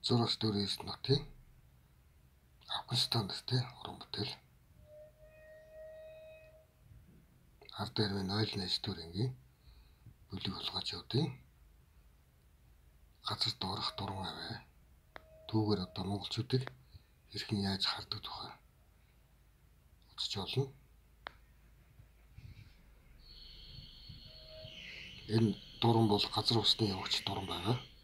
Зороастрийн нутгийн Афганистан дэстэй уран бүтээл. Ард ирмийн ойл нээж төрөнгийн бүлэг hulгачуудын газар доорох дуран аваа. Түүгээр одоо монголчуудыг хэрхэн яаж хардаг тухай үзэж болно. Энэ дуран бол газар усны явагч дуран байгаа.